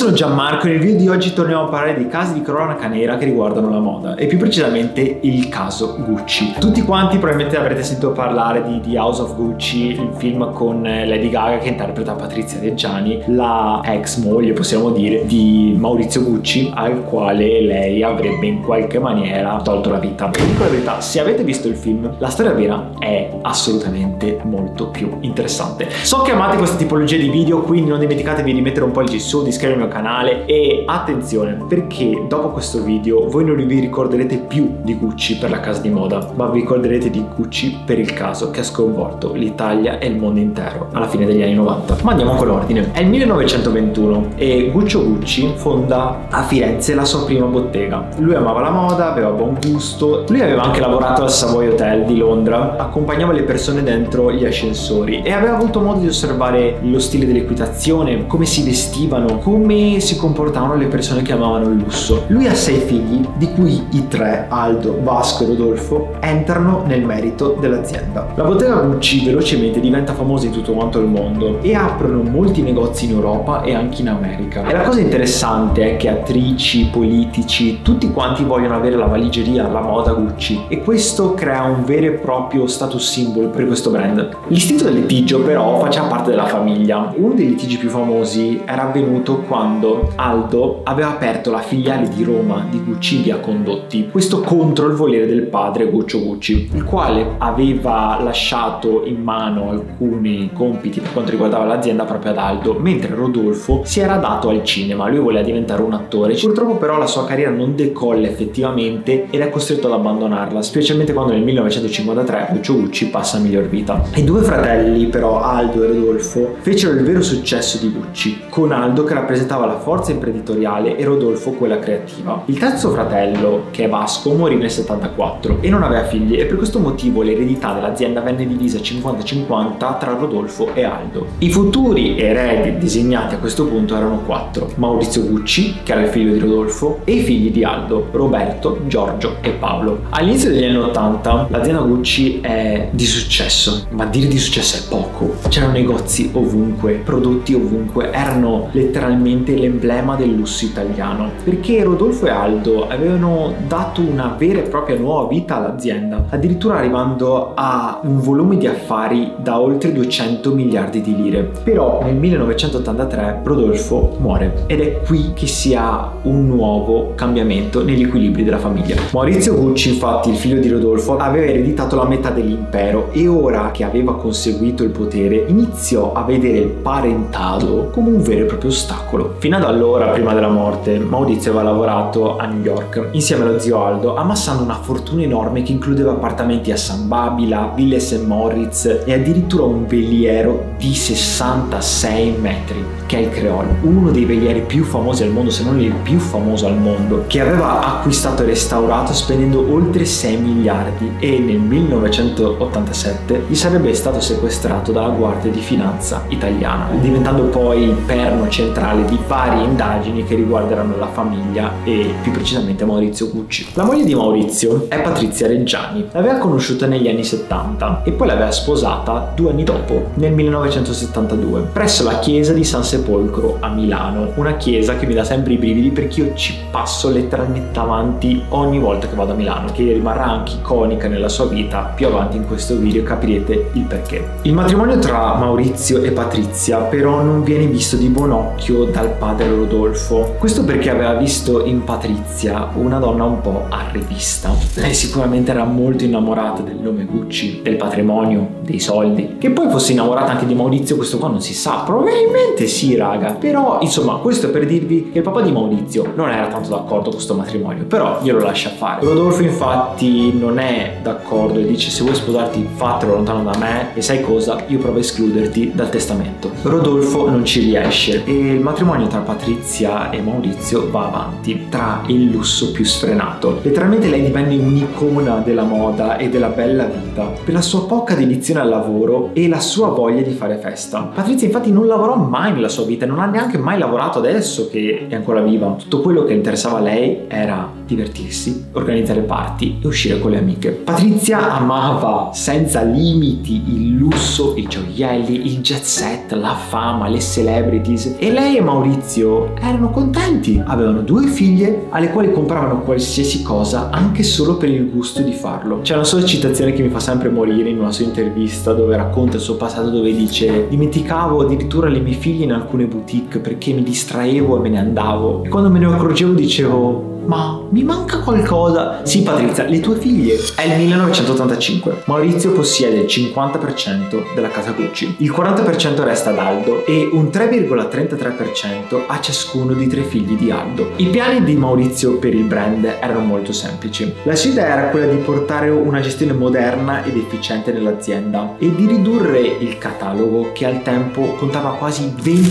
sono Gianmarco e nel video di oggi torniamo a parlare di casi di cronaca nera che riguardano la moda e più precisamente il caso Gucci. Tutti quanti probabilmente avrete sentito parlare di The House of Gucci, il film con Lady Gaga che interpreta Patrizia Reggiani, la ex moglie, possiamo dire, di Maurizio Gucci, al quale lei avrebbe in qualche maniera tolto la vita. E dico la verità, se avete visto il film, la storia vera è assolutamente molto più interessante. So che amate questa tipologia di video, quindi non dimenticatevi di mettere un pollice in su, di iscrivervi al mio canale e attenzione, perché dopo questo video voi non vi ricorderete più di Gucci per la casa di moda, ma vi ricorderete di Gucci per il caso che ha sconvolto l'Italia e il mondo intero alla fine degli anni 90. Ma andiamo con l'ordine. È il 1921 e Guccio Gucci fonda a Firenze la sua prima bottega. Lui amava la moda, aveva buon gusto, lui aveva anche lavorato al Savoy Hotel di Londra, accompagnava le persone dentro gli ascensori e aveva avuto modo di osservare lo stile dell'equitazione, come si vestivano, come si comportavano le persone che amavano il lusso. Lui ha 6 figli, di cui i 3, Aldo, Vasco e Rodolfo, entrano nel merito dell'azienda. La bottega Gucci velocemente diventa famosa in tutto quanto il mondo e aprono molti negozi in Europa e anche in America. E la cosa interessante è che attrici, politici, tutti quanti vogliono avere la valigeria, la moda Gucci, e questo crea un vero e proprio status symbol per questo brand. L'istinto del litigio però faceva parte della famiglia. Uno dei litigi più famosi era avvenuto quando Aldo aveva aperto la filiale di Roma di Gucci in via Condotti, questo contro il volere del padre Guccio Gucci, il quale aveva lasciato in mano alcuni compiti per quanto riguardava l'azienda proprio ad Aldo, mentre Rodolfo si era dato al cinema, lui voleva diventare un attore. Purtroppo però la sua carriera non decolla effettivamente ed è costretto ad abbandonarla, specialmente quando nel 1953 Guccio Gucci passa a miglior vita. I due fratelli però, Aldo e Rodolfo, fecero il vero successo di Gucci, con Aldo che rappresentava la forza imprenditoriale e Rodolfo quella creativa. Il terzo fratello, che è Vasco, morì nel 74 e non aveva figli, e per questo motivo l'eredità dell'azienda venne divisa 50-50 tra Rodolfo e Aldo. I futuri eredi disegnati a questo punto erano 4: Maurizio Gucci, che era il figlio di Rodolfo, e i figli di Aldo, Roberto, Giorgio e Paolo. All'inizio degli anni 80 l'azienda Gucci è di successo, ma dire di successo è poco. C'erano negozi ovunque, prodotti ovunque, erano letteralmente l'emblema del lusso italiano, perché Rodolfo e Aldo avevano dato una vera e propria nuova vita all'azienda, addirittura arrivando a un volume di affari da oltre 200 miliardi di lire. Però nel 1983 Rodolfo muore ed è qui che si ha un nuovo cambiamento negli equilibri della famiglia. Maurizio Gucci, infatti, il figlio di Rodolfo, aveva ereditato la metà dell'impero e ora che aveva conseguito il potere iniziò a vedere il parentado come un vero e proprio ostacolo. Fino ad allora, prima della morte, Maurizio aveva lavorato a New York insieme allo zio Aldo, amassando una fortuna enorme che includeva appartamenti a San Babila, ville St. Moritz e addirittura un veliero di 66 metri, che è il Creole, uno dei velieri più famosi al mondo, se non il più famoso al mondo, che aveva acquistato e restaurato spendendo oltre 6 miliardi e nel 1987 gli sarebbe stato sequestrato dalla Guardia di Finanza italiana, diventando poi il perno centrale di varie indagini che riguarderanno la famiglia e più precisamente Maurizio Gucci. La moglie di Maurizio è Patrizia Reggiani, l'aveva conosciuta negli anni 70 e poi l'aveva sposata 2 anni dopo, nel 1972, presso la chiesa di San Sepolcro a Milano, una chiesa che mi dà sempre i brividi perché io ci passo letteralmente davanti ogni volta che vado a Milano, che rimarrà anche iconica nella sua vita. Più avanti in questo video capirete il perché. Il matrimonio tra Maurizio e Patrizia però non viene visto di buon occhio dal padre Rodolfo, questo perché aveva visto in Patrizia una donna un po' arrivista. Lei sicuramente era molto innamorata del nome Gucci, del patrimonio, dei soldi. Che poi fosse innamorata anche di Maurizio, questo qua non si sa, probabilmente sì raga, però insomma questo è per dirvi che il papà di Maurizio non era tanto d'accordo con questo matrimonio, però glielo lascia fare. Rodolfo infatti non è d'accordo e dice: se vuoi sposarti fatelo lontano da me e sai cosa, io provo a escluderti dal testamento. Rodolfo non ci riesce e il matrimonio tra Patrizia e Maurizio va avanti tra il lusso più sfrenato. Letteralmente lei divenne un'icona della moda e della bella vita per la sua poca dedizione al lavoro e la sua voglia di fare festa. Patrizia infatti non lavorò mai nella sua vita e non ha neanche mai lavorato adesso che è ancora viva. Tutto quello che interessava a lei era divertirsi, organizzare party e uscire con le amiche. Patrizia amava senza limiti il lusso, i gioielli, il jet set, la fama, le celebrities, e lei e Maurizio erano contenti. Avevano 2 figlie alle quali compravano qualsiasi cosa anche solo per il gusto di farlo. C'è una sua citazione che mi fa sempre morire in una sua intervista dove racconta il suo passato, dove dice: dimenticavo addirittura le mie figlie in alcune boutique perché mi distraevo e me ne andavo, e quando me ne accorgevo dicevo: ma mi manca qualcosa. Sì, Patrizia, le tue figlie. È il 1985. Maurizio possiede il 50% della casa Gucci, il 40% resta ad Aldo e un 3,33% a ciascuno di 3 figli di Aldo. I piani di Maurizio per il brand erano molto semplici. La sua idea era quella di portare una gestione moderna ed efficiente nell'azienda e di ridurre il catalogo, che al tempo contava quasi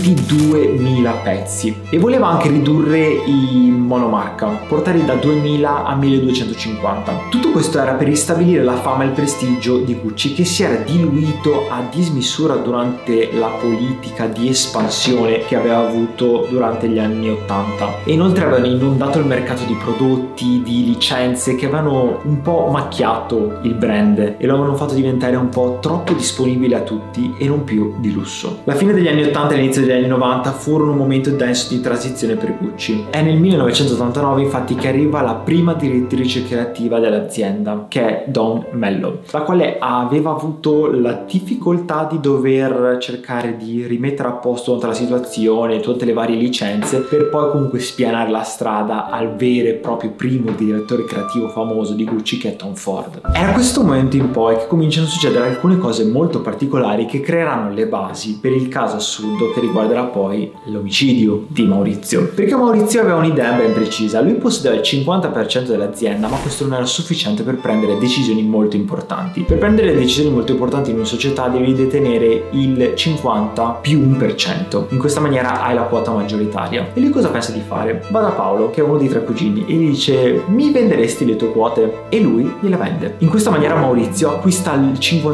22.000 pezzi, e voleva anche ridurre i monomarca, portarli da 2000 a 1250. Tutto questo era per ristabilire la fama e il prestigio di Gucci, che si era diluito a dismisura durante la politica di espansione che aveva avuto durante gli anni 80, e inoltre avevano inondato il mercato di prodotti, di licenze che avevano un po' macchiato il brand e lo avevano fatto diventare un po' troppo disponibile a tutti e non più di lusso. La fine degli anni 80 e l'inizio degli anni 90 furono un momento denso di transizione per Gucci. È nel 1989 infatti che arriva la prima direttrice creativa dell'azienda, che è Dawn Mello, la quale aveva avuto la difficoltà di dover cercare di rimettere a posto tutta la situazione, tutte le varie licenze, per poi comunque spianare la strada al vero e proprio primo direttore creativo famoso di Gucci, che è Tom Ford. È a questo momento in poi che cominciano a succedere alcune cose molto particolari che creeranno le basi per il caso assurdo che riguarderà poi l'omicidio di Maurizio, perché Maurizio aveva un'idea ben precisa. Lui possedeva il 50% dell'azienda, ma questo non era sufficiente per prendere decisioni molto importanti. Per prendere decisioni molto importanti in una società devi detenere il 50 più 1%. In questa maniera hai la quota maggioritaria. E lui cosa pensa di fare? Va da Paolo, che è uno dei 3 cugini, e gli dice: mi venderesti le tue quote? E lui gliele vende. In questa maniera Maurizio acquista il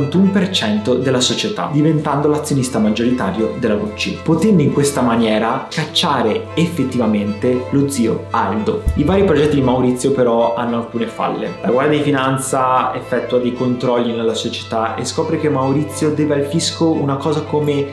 51% della società, diventando l'azionista maggioritario della Gucci, potendo in questa maniera cacciare effettivamente lo zio Aldo. I vari progetti di Maurizio però hanno alcune falle. La Guardia di Finanza effettua dei controlli nella società e scopre che Maurizio deve al fisco una cosa come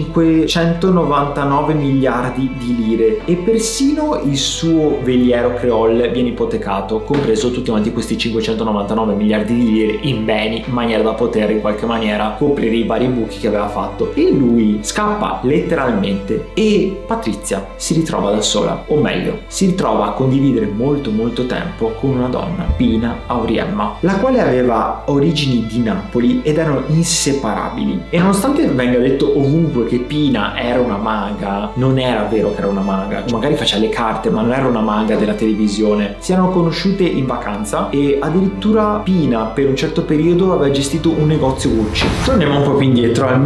599 miliardi di lire, e persino il suo veliero Creole viene ipotecato, compreso tutti quanti questi 599 miliardi di lire in beni, in maniera da poter in qualche maniera coprire i vari buchi che aveva fatto. E lui scappa letteralmente e Patrizia si ritrova da sola, o meglio, si ritrova a condividere molto tempo con una donna, Pina Auriemma, la quale aveva origini di Napoli ed erano inseparabili. E nonostante venga detto ovunque che Pina era una maga, non era vero che era una maga, magari faceva le carte ma non era una maga della televisione. Si erano conosciute in vacanza e addirittura Pina per un certo periodo aveva gestito un negozio Gucci. Torniamo un po' più indietro al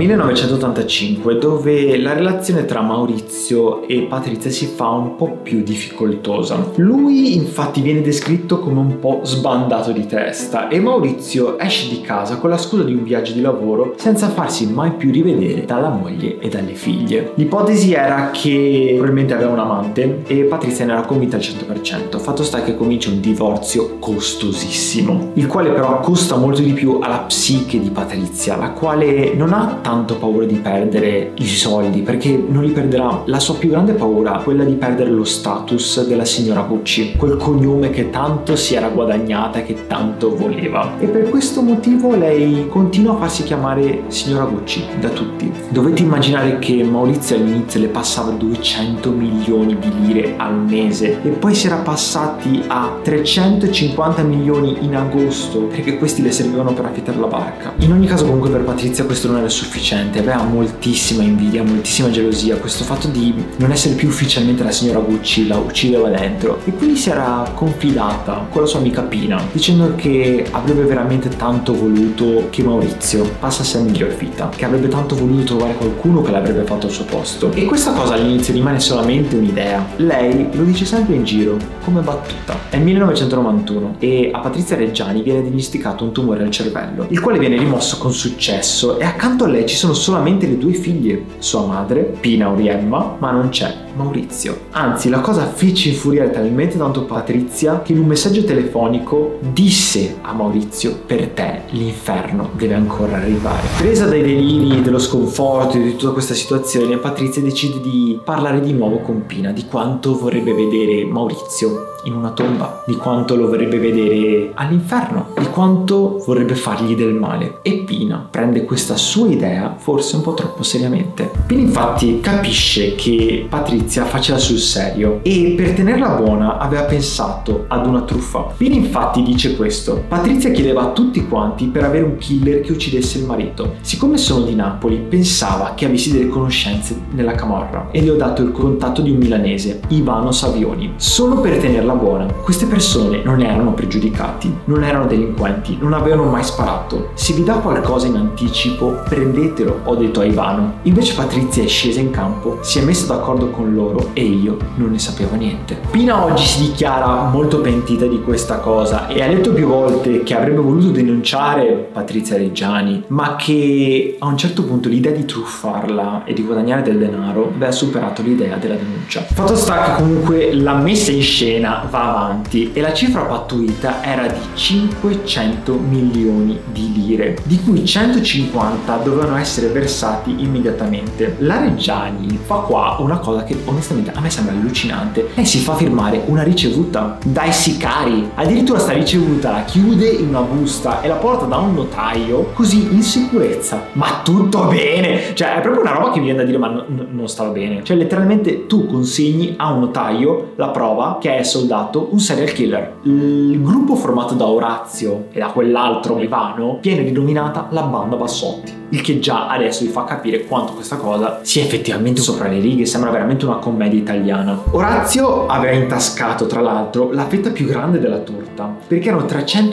1985, dove la relazione tra Maurizio e Patrizia si fa un po' più difficoltosa. Lui infatti viene descritto come un po' sbandato di testa e Maurizio esce di casa con la scusa di un viaggio di lavoro senza farsi mai più rivedere dalla moglie e dalle figlie. L'ipotesi era che probabilmente aveva un amante e Patrizia ne era convinta al 100%. Fatto sta che comincia un divorzio costosissimo, il quale però costa molto di più alla psiche di Patrizia, la quale non ha tanto paura di perdere i soldi, perché non li perderà. La sua più grande paura è quella di perdere lo status della signora Gucci, quel cognome che tanto si era guadagnata e che tanto voleva, e per questo motivo lei continua a farsi chiamare signora Gucci da tutti. Dovete immaginare che Maurizio all'inizio le passava 200 milioni di lire al mese e poi si era passati a 350 milioni in agosto, perché questi le servivano per affittare la barca. In ogni caso comunque per Patrizia questo non era sufficiente, aveva moltissima invidia, moltissima gelosia. Questo fatto di non essere più ufficialmente la signora Gucci la uccideva dentro, e quindi si era confidata con la sua amica Pina dicendo che avrebbe veramente tanto voluto che Maurizio passasse a miglior vita, che avrebbe tanto voluto trovare qualcuno che l'avrebbe fatto al suo posto. E questa cosa all'inizio rimane solamente un'idea, lei lo dice sempre in giro come battuta. È il 1991 e a Patrizia Reggiani viene diagnosticato un tumore al cervello, il quale viene rimosso con successo, e accanto a lei ci sono solamente le 2 figlie, sua madre Pina Auriemma, ma non c'è Maurizio. Anzi, la cosa fece infuriare talmente tanto Patrizia che in un messaggio telefonico disse a Maurizio: per te l'inferno deve ancora arrivare. Presa dai deliri dello sconforto e di tutta questa situazione, Patrizia decide di parlare di nuovo con Pina di quanto vorrebbe vedere Maurizio in una tomba, di quanto lo vorrebbe vedere all'inferno, di quanto vorrebbe fargli del male. E Pina prende questa sua idea forse un po' troppo seriamente. Pina infatti capisce che Patrizia faceva sul serio e per tenerla buona aveva pensato ad una truffa. Pina infatti dice questo: Patrizia chiedeva a tutti quanti per avere un killer che uccidesse il marito. Siccome sono di Napoli, pensava che avessi delle conoscenze nella camorra e le ho dato il contatto di un milanese, Ivano Savioni, solo per tenerla buona. Queste persone non erano pregiudicati, non erano delinquenti, non avevano mai sparato. Se vi dà qualcosa in anticipo, prendetelo, ho detto a Ivano. Invece Patrizia è scesa in campo, si è messa d'accordo con loro e io non ne sapevo niente. Pina oggi si dichiara molto pentita di questa cosa e ha detto più volte che avrebbe voluto denunciare Patrizia Reggiani, ma che a un certo punto l'idea di truffarla e di guadagnare del denaro ha superato l'idea della denuncia. Fatto sta che comunque la messa in scena va avanti e la cifra pattuita era di 500 milioni di lire, di cui 150 dovevano essere versati immediatamente. La Reggiani fa qua una cosa che onestamente a me sembra allucinante. Lei si fa firmare una ricevuta dai sicari, addirittura sta ricevuta la chiude in una busta e la porta da un notaio così in sicurezza. Ma tutto bene, cioè è proprio una roba che mi viene da dire ma non stava bene. Cioè letteralmente tu consegni a un notaio la prova che è soldato un serial killer. Il gruppo formato da Orazio e da quell'altro Ivano viene rinominata la banda Bassotti, il che già adesso vi fa capire quanto questa cosa sia effettivamente sopra le righe, sembra veramente una commedia italiana. Orazio aveva intascato tra l'altro la fetta più grande della torta, perché erano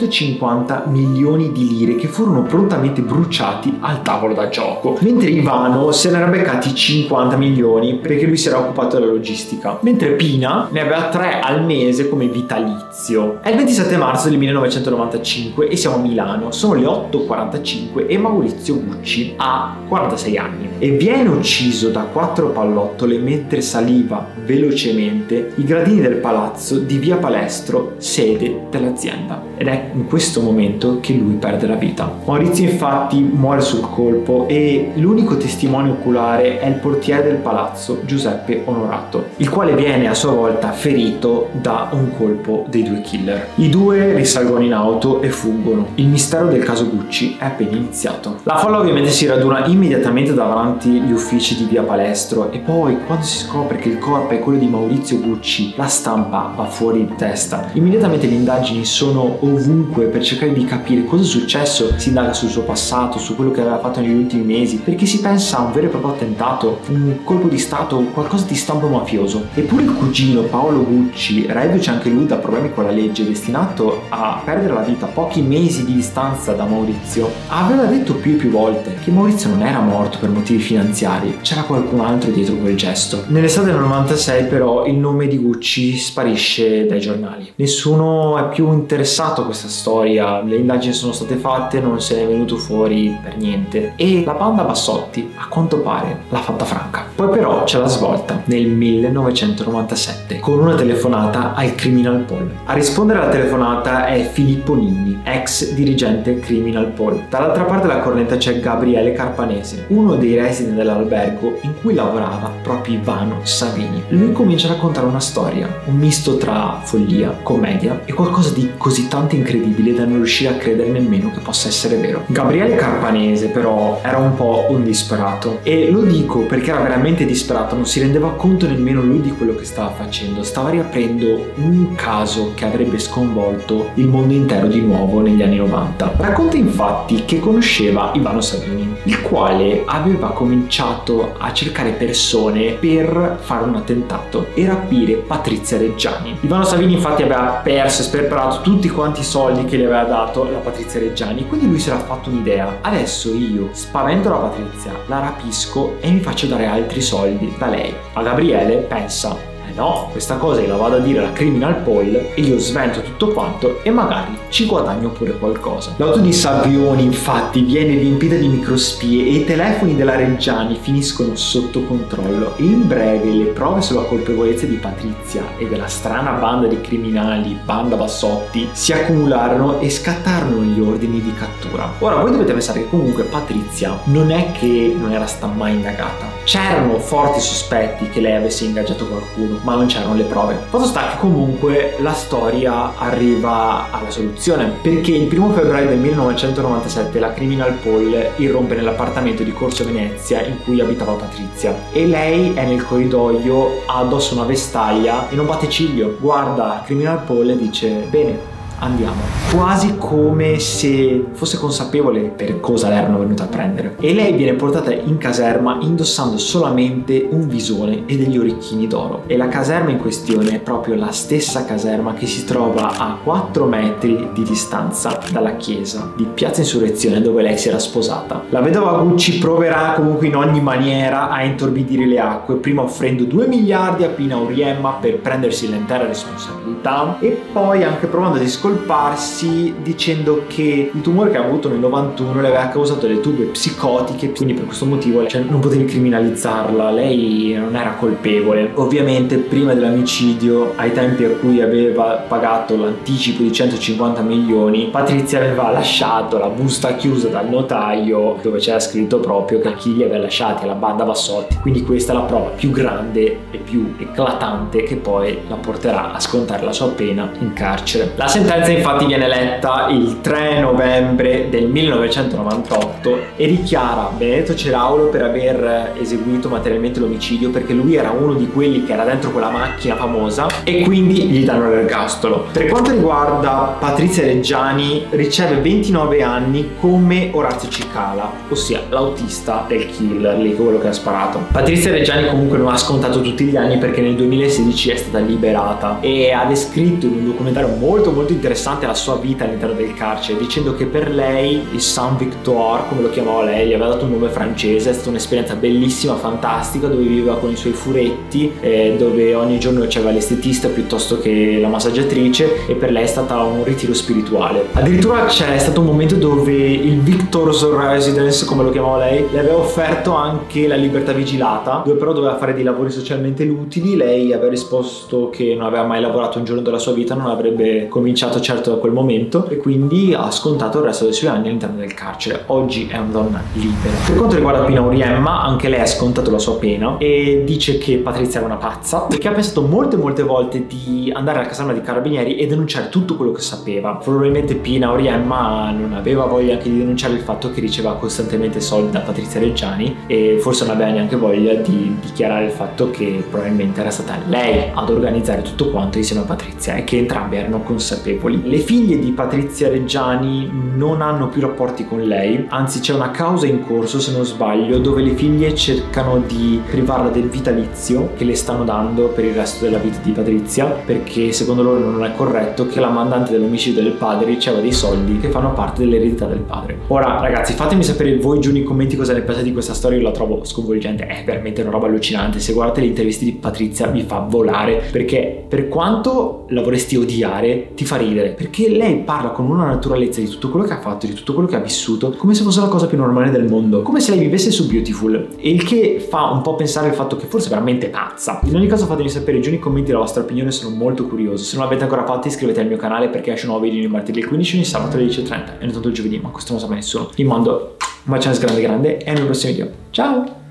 350 milioni di lire che furono prontamente bruciati al tavolo da gioco, mentre Ivano se ne era beccati 50 milioni perché lui si era occupato della logistica, mentre Pina ne aveva 3 al mese come vitalizio. È il 27 marzo del 1995 e siamo a Milano, sono le 8:45 e Maurizio Gucci ha 46 anni e viene ucciso da 4 pallottole mentre saliva velocemente i gradini del palazzo di via Palestro, sede dell'azienda. Ed è in questo momento che lui perde la vita. Maurizio infatti muore sul colpo e l'unico testimone oculare è il portiere del palazzo, Giuseppe Onorato, il quale viene a sua volta ferito da un colpo dei 2 killer. I 2 risalgono in auto e fuggono. Il mistero del caso Gucci è appena iniziato. La folla ovviamente si raduna immediatamente davanti gli uffici di via Palestro e poi quando si scopre che il corpo è quello di Maurizio Gucci, la stampa va fuori di testa. Immediatamente le indagini sono ovunque per cercare di capire cosa è successo. Si indaga sul suo passato, su quello che aveva fatto negli ultimi mesi, perché si pensa a un vero e proprio attentato, un colpo di stato, qualcosa di stampo mafioso. Eppure il cugino Paolo Gucci, reduce anche lui da problemi con la legge, destinato a perdere la vita a pochi mesi di distanza da Maurizio, aveva detto più e più volte che Maurizio non era morto per motivi finanziari, c'era qualcun altro dietro quel gesto. Nell'estate del 96 però il nome di Gucci sparisce dai giornali. Nessuno è più interessato a questa storia, le indagini sono state fatte, non se ne è venuto fuori per niente e la banda Bassotti a quanto pare l'ha fatta franca. Poi però c'è la svolta nel 1997 con una telefonata al Criminal Pol. A rispondere alla telefonata è Filippo Ninni, ex dirigente Criminal Pol. Dall'altra parte della cornetta c'è Gabriele Carpanese, uno dei resident dell'albergo in cui lavorava proprio Ivano Savini. Lui comincia a raccontare una storia, un misto tra follia, commedia e qualcosa di così tanto incredibile da non riuscire a credere nemmeno che possa essere vero. Gabriele Carpanese però era un po' un disperato e lo dico perché era veramente disperato, non si rendeva conto nemmeno lui di quello che stava facendo, stava riaprendo un caso che avrebbe sconvolto il mondo intero di nuovo negli anni 90. Racconta infatti che conosceva Ivano Savini, il quale aveva cominciato a cercare persone per fare un attentato e rapire Patrizia Reggiani. Ivano Savini infatti aveva perso e sperperato tutti quanti i soldi che gli aveva dato la Patrizia Reggiani, quindi lui si era fatto un'idea: adesso io spavento la Patrizia, la rapisco e mi faccio dare altri soldi da lei. Ma Gabriele pensa: no, questa cosa io la vado a dire alla Criminal Poll e io svento tutto quanto e magari ci guadagno pure qualcosa. L'auto di Savioni infatti viene riempita di microspie e i telefoni della Reggiani finiscono sotto controllo e in breve le prove sulla colpevolezza di Patrizia e della strana banda di criminali, banda Bassotti, si accumularono e scattarono gli ordini di cattura. Ora voi dovete pensare che comunque Patrizia non è che non era stata mai indagata. C'erano forti sospetti che lei avesse ingaggiato qualcuno, ma non c'erano le prove. Fatto sta che comunque la storia arriva alla soluzione, perché il 1 febbraio del 1997 la Criminal Poll irrompe nell'appartamento di Corso Venezia in cui abitava Patrizia e lei è nel corridoio, ha addosso una vestaglia e non batte ciglio. Guarda Criminal Poll e dice: bene, andiamo. Quasi come se fosse consapevole per cosa l'erano venuta a prendere. E lei viene portata in caserma indossando solamente un visone e degli orecchini d'oro. E la caserma in questione è proprio la stessa caserma che si trova a 4 metri di distanza dalla chiesa di Piazza Insurrezione dove lei si era sposata. La vedova Gucci proverà comunque in ogni maniera a intorbidire le acque, prima offrendo 2 miliardi a Pina Auriemma per prendersi l'intera responsabilità e poi anche provando a discolparsi dicendo che il tumore che ha avuto nel 91 le aveva causato delle turbe psicotiche, quindi per questo motivo non potevi criminalizzarla, lei non era colpevole. Ovviamente prima dell'omicidio, ai tempi a cui aveva pagato l'anticipo di 150 milioni, Patrizia aveva lasciato la busta chiusa dal notaio dove c'era scritto proprio che a chi li aveva lasciati, alla banda Bassotti. Quindi questa è la prova più grande e più eclatante che poi la porterà a scontare la sua pena in carcere. La sentenza infatti viene letta il 3 novembre del 1998 e dichiara Benedetto Ceraulo per aver eseguito materialmente l'omicidio, perché lui era uno di quelli che era dentro quella macchina famosa, e quindi gli danno l'ergastolo. Per quanto riguarda Patrizia Reggiani, riceve 29 anni come Orazio Cicala, ossia l'autista del killer, lì quello che ha sparato. Patrizia Reggiani comunque non ha scontato tutti gli anni, perché nel 2016 è stata liberata e ha descritto in un documentario molto interessante la sua vita all'interno del carcere, dicendo che per lei il Saint Victoire, come lo chiamava lei, gli aveva dato un nome francese. È stata un'esperienza bellissima, fantastica, dove viveva con i suoi furetti, dove ogni giorno c'era l'estetista piuttosto che la massaggiatrice, e per lei è stata un ritiro spirituale. Addirittura c'è stato un momento dove il Victor's Residence, come lo chiamava lei, le aveva offerto anche la libertà vigilata, dove però doveva fare dei lavori socialmente utili. Lei aveva risposto che non aveva mai lavorato un giorno della sua vita, non avrebbe cominciato certo da quel momento, e quindi ha scontato il resto dei suoi anni all'interno del carcere. Oggi è una donna libera. Per quanto riguarda Pina Auriemma, anche lei ha scontato la sua pena e dice che Patrizia era una pazza, perché ha pensato molte volte di andare alla caserma dei carabinieri e denunciare tutto quello che sapeva. Probabilmente Pina Auriemma non aveva voglia anche di denunciare il fatto che riceveva costantemente soldi da Patrizia Reggiani, e forse non aveva neanche voglia di dichiarare il fatto che probabilmente era stata lei ad organizzare tutto quanto insieme a Patrizia, e che entrambi erano consapevoli. Le figlie di Patrizia Reggiani non hanno più rapporti con lei, anzi c'è una causa in corso, se non sbaglio, dove le figlie cercano di privarla del vitalizio che le stanno dando per il resto della vita di Patrizia, perché secondo loro non è corretto che la mandante dell'omicidio del padre riceva dei soldi che fanno parte dell'eredità del padre. Ora ragazzi, fatemi sapere voi giù nei commenti cosa ne pensate di questa storia. Io la trovo sconvolgente, è veramente una roba allucinante. Se guardate le interviste di Patrizia vi fa volare, perché per quanto la vorresti odiare ti fa ridere, perché lei parla con una naturalezza di tutto quello che ha fatto, di tutto quello che ha vissuto, come se fosse la cosa più normale del mondo, come se lei vivesse su Beautiful, e il che fa un po' pensare al fatto che forse è veramente pazza. In ogni caso fatemi sapere giù nei commenti la vostra opinione, sono molto curioso. Se non l'avete ancora fatto iscrivetevi al mio canale, perché esce un nuovo video ogni martedì alle 15, ogni sabato alle 10:30 e non tanto il giovedì, ma questo non sa mai nessuno. Vi mando un bacione grande e al mio prossimo video. Ciao!